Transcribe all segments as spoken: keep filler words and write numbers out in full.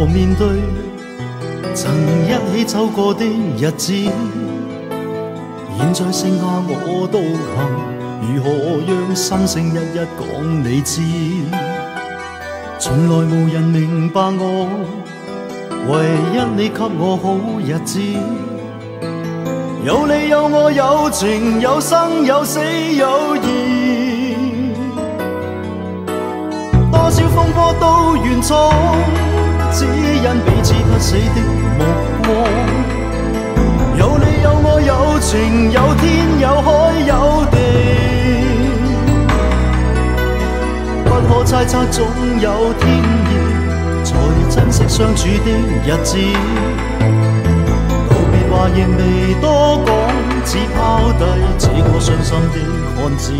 面對曾一起走過的日子，現在剩下我獨行，如何讓心聲一一講你知？從來無人明白我，唯一你給我好日子。有你有我有情有生有死有義，多少風波都願闖，只因彼此不死的目光。有你有我有情有天有海有地，不可猜測總有天意，才珍惜相處的日子。告別話仍未多講，只拋低這個傷心的漢子。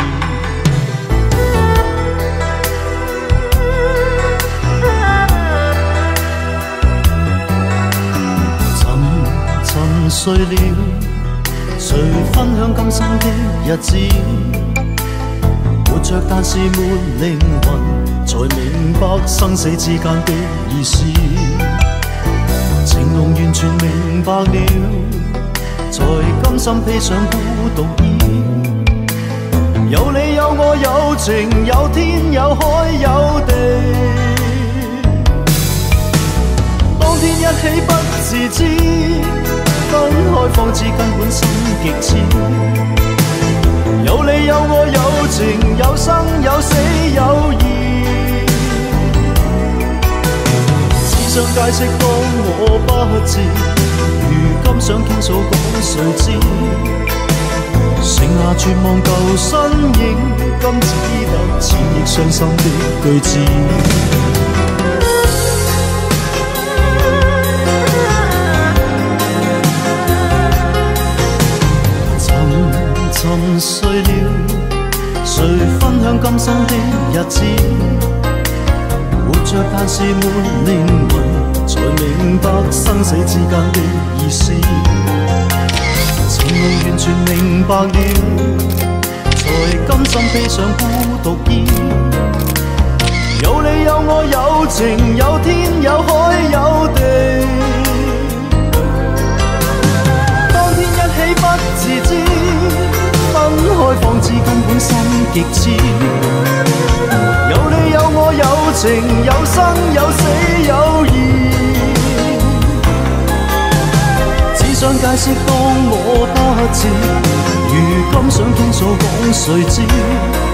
沉睡了，誰分享今生的日子？活着但是沒靈魂，才明白生死之間的意思。情濃完全明白了，才甘心披上孤獨衣。有你有我有情有天有海有地，當天一起不自知，分開方知根本心極痴。有你有我有情有生有死有義，只想解釋當我不知，如今想傾訴講誰知？剩下絕望舊身影，今只得千億傷心的句子。沉睡了，誰分享今生的日子？活着但是沒靈魂，才明白生死之間的意思。情濃完全明白了，才甘心披上孤獨衣。有你有我有情有天有海有地，當天一起不自知，分開方知根本心極痴。有你有我有情有生有死有義，只想解釋當我不知，如今想傾訴講誰知？